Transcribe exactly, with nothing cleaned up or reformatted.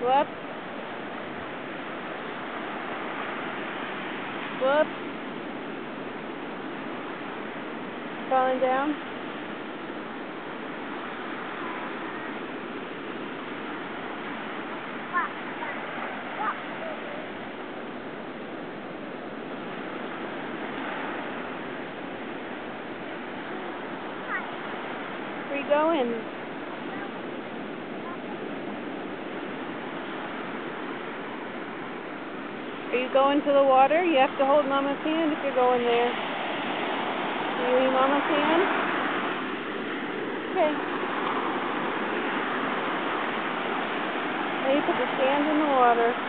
Whoops. Whoops. Falling down. Where you going? Are you going to the water? You have to hold Mama's hand if you're going there. Are you in Mama's hand? Okay. Now you put the sand in the water.